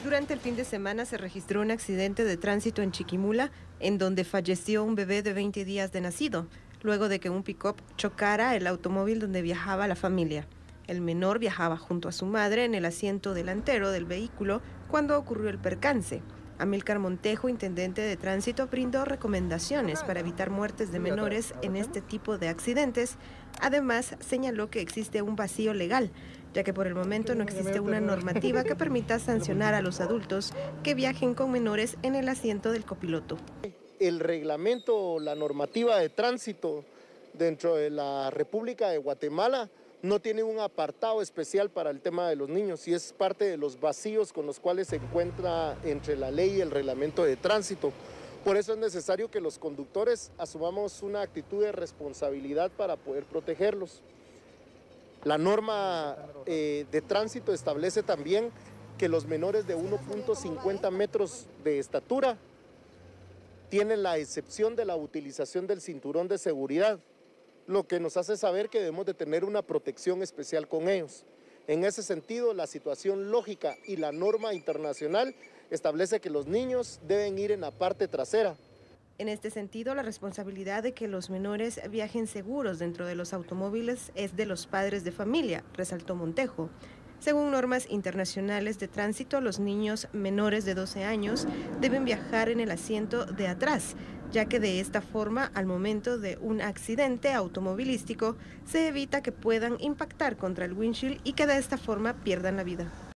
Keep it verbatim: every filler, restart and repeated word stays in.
Durante el fin de semana se registró un accidente de tránsito en Chiquimula, en donde falleció un bebé de veinte días de nacido, luego de que un pick-up chocara el automóvil donde viajaba la familia. El menor viajaba junto a su madre en el asiento delantero del vehículo cuando ocurrió el percance. Amílcar Montejo, intendente de tránsito, brindó recomendaciones para evitar muertes de menores en este tipo de accidentes. Además, señaló que existe un vacío legal, ya que por el momento no existe una normativa que permita sancionar a los adultos que viajen con menores en el asiento del copiloto. El reglamento o la normativa de tránsito dentro de la República de Guatemala no tiene un apartado especial para el tema de los niños y es parte de los vacíos con los cuales se encuentra entre la ley y el reglamento de tránsito. Por eso es necesario que los conductores asumamos una actitud de responsabilidad para poder protegerlos. La norma eh, de tránsito establece también que los menores de uno punto cincuenta metros de estatura tienen la excepción de la utilización del cinturón de seguridad, lo que nos hace saber que debemos de tener una protección especial con ellos. En ese sentido, la situación lógica y la norma internacional establece que los niños deben ir en la parte trasera. En este sentido, la responsabilidad de que los menores viajen seguros dentro de los automóviles es de los padres de familia, resaltó Montejo. Según normas internacionales de tránsito, los niños menores de doce años deben viajar en el asiento de atrás, ya que de esta forma, al momento de un accidente automovilístico, se evita que puedan impactar contra el windshield y que de esta forma pierdan la vida.